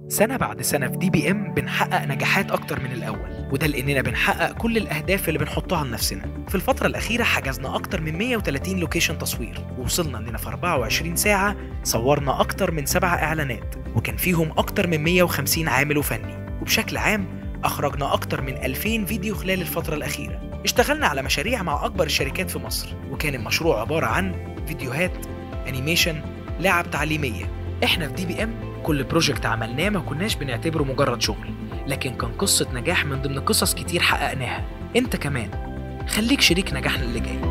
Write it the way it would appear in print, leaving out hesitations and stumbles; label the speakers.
Speaker 1: سنة بعد سنة في DBM بنحقق نجاحات أكتر من الأول، وده لأننا بنحقق كل الأهداف اللي بنحطها لنفسنا. في الفترة الأخيرة حجزنا أكتر من 130 لوكيشن تصوير، ووصلنا إننا في 24 ساعة صورنا أكتر من 7 إعلانات، وكان فيهم أكتر من 150 عامل وفني. وبشكل عام أخرجنا أكتر من 2000 فيديو خلال الفترة الأخيرة. اشتغلنا على مشاريع مع أكبر الشركات في مصر، وكان المشروع عبارة عن فيديوهات، أنيميشن، لعب تعليمية. إحنا في DBM كل بروجكت عملناه ما كناش بنعتبره مجرد شغل، لكن كان قصة نجاح من ضمن قصص كتير حققناها. انت كمان خليك شريك نجاحنا اللي جاي.